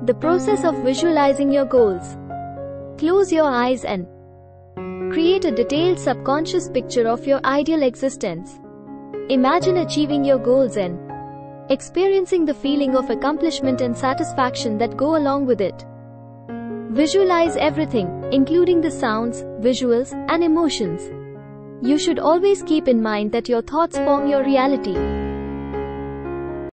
The process of visualizing your goals. Close your eyes and create a detailed subconscious picture of your ideal existence. Imagine achieving your goals and experiencing the feeling of accomplishment and satisfaction that go along with it. Visualize everything, including the sounds, visuals, and emotions. You should always keep in mind that your thoughts form your reality.